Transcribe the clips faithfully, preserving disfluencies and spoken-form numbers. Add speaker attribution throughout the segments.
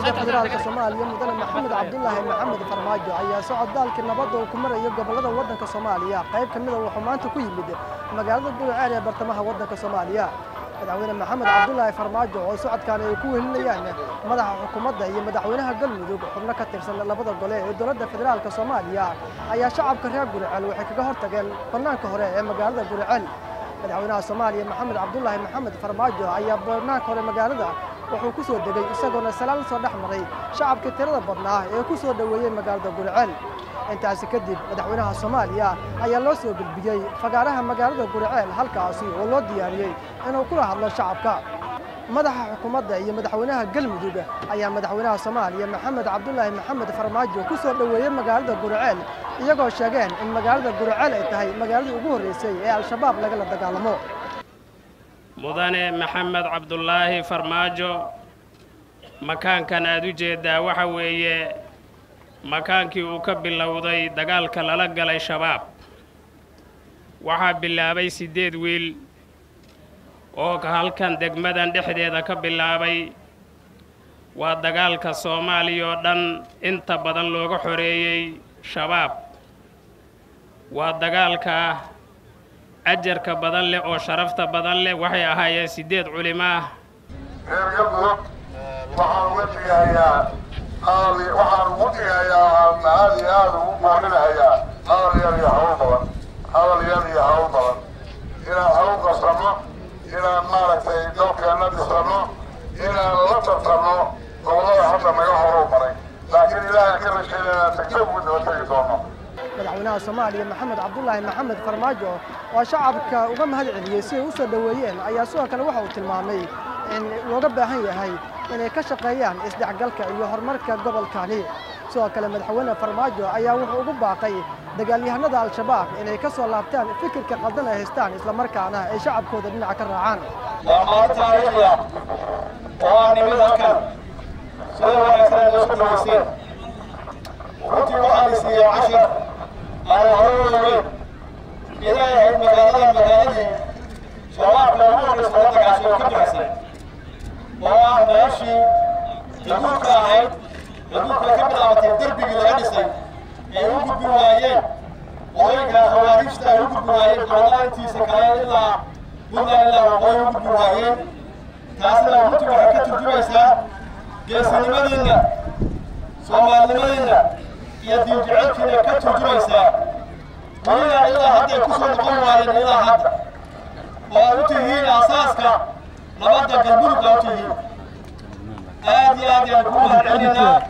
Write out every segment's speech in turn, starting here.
Speaker 1: dowladda federaalka Soomaaliya mudane Maxamed Cabdullaahi Maxamed Farmaajo ayaa socdaalka nabadda uu ku marayo gobolada waddanka Soomaaliya qayb ka mid ah wuxuu maanta ku yimid magaalada Guriceel ee bartamaha waddanka Soomaaliya madaxweyne Maxamed Cabdullaahi Farmaajo oo socodkan ay ku welinayaan madaxa xukuumadda iyo madaxweynaha Galmudug xubno ka tirsan labada gole ee dowladda federaalka Soomaaliya ayaa shacabka reer Guriceel waxay kaga hortageen banaanka hore ee magaalada Guriceel madaxweynaha Soomaaliya Maxamed Cabdullaahi Maxamed Farmaajo ayaa banaanka hore magaalada wuxuu ku soo degay isagoona salaam soo dhaxmaray shacabka tirada badnaa ee ku soo dhaweeyay magaalada Guriceel intaas kadib madaxweynaha Soomaaliya ayaa loo soo gudbiyay fagaaraha magaalada Guriceel halkaas oo loo diyaariyay inuu kula hadlo shacabka madaxa xukuumadda iyo madaxweynaha Galmudug ayaa madaxweynaha Soomaaliya Maxamed Cabdullaahi Maxamed Farmaajo ku soo dhaweeyay magaalada Guriceel iyagoo sheegeen in magaalada Guriceel ay tahay magaalada ugu horeysay ee al-shabaab laga la dagaalamo
Speaker 2: mudane Maxamed Cabdullaahi Farmaajo makaankan aad u jeedaa waxa weeye makaankii uu ka bilowday dagaalka lala galay shabaab waxa bilaabay sideed wiil oo halkan degmadan dhexdeeda ka bilaabay waa dagaalka Soomaaliya oo dhan inta badan looga xoreeyay shabaab waa dagaalka ajarka badan leh oo sharafta badan leh waxay ahaayeen sideed culimo
Speaker 3: reer Galmudug waxaan wajhigayaa qaali waxaan wajhigayaa maali aad ugu boorinayaa hadal yar iyo hawl badan hadal yar iyo hawl badan inaan hawl qasano inaan maaragtay dalkeena dhisano inaan la tartano gobolada hadda naga horumaray laakiin ilaahay ka rasheynaa tagtay ugu daba tagi doono
Speaker 1: madaxweynaha Soomaaliya Maxamed Cabdullaahi Maxamed Farmaajo oo shacabka uga mahad celiyay si ay u soo dhaweeyeen ayaa sidoo kale waxa uu tilmaamay in looga baahan yahay inay ka shaqeeyaan isdhexgalka iyo horumarka gobolkani sidoo kale madaxweyne Farmaajo ayaa wuxuu ugu baaqay dagaalyahanada al-shabaab inay ka soo laabtaan fikirka qaldan ay haystaan isla markaana ay shacabkooda dhinaca ka raacaan
Speaker 4: waa maalin taariikhi ah oo aan nimid halkan sida wanaagsan loo soo dhaweyseen runtii waxaan isiiyey cashir أنا هروي إذا هي مجالات مجالات شباب لو هو رسالة عشان كم حسين وأنا ماشي تقول كاهد تقول كم على تقدر بيجلسين يوجد بوايين ويجا خوارج تيوجد بوايين والله أنتي سكايا إلا ولا إلا ويوجد بوايين كاسلا وقت وحكت الجويسة جالسين مدينة سومال مدينة يدي جعلتنا كتر جريسا وإلى إلى هذا كسر قوة إلى هذا وأوتيه أساسك نبض قلبك أوتيه آدي آدي القوة عندنا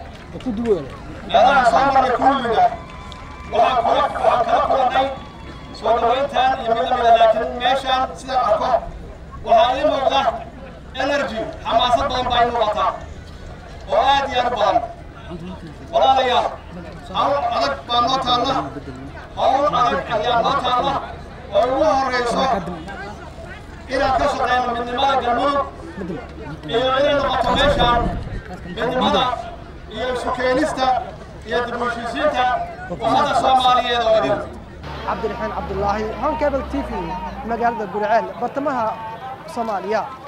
Speaker 4: لا صامر كلنا وحكرك وحكرك وني سوالوينتان يمين من لكن ماشان سيأكل وهذه موضة إنرجي حماسة ضمبين وطا وآدي أربعين ولا ليا أو أدق بانوت الله أو أدق أيامات الله وهو الرئيس إلى كسر من لماذا جنوب إلى إلى الأوتوميشن من لماذا إلى السكينيستا إلى الدبوشيسيتا وهذا الصومالية ذولين
Speaker 1: عبد الرحمن عبد الله هون كابل تي في مجال Guriceel bartamaha Soomaaliya